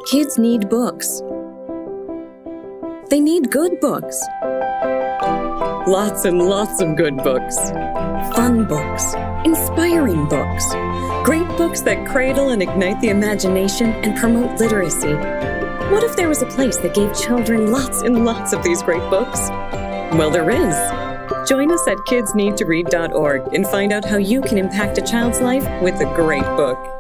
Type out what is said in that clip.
Kids need books. They need good books. Lots and lots of good books. Fun books. Inspiring books. Great books that cradle and ignite the imagination and promote literacy. What if there was a place that gave children lots and lots of these great books? Well, there is. Join us at kidsneedtoread.org and find out how you can impact a child's life with a great book.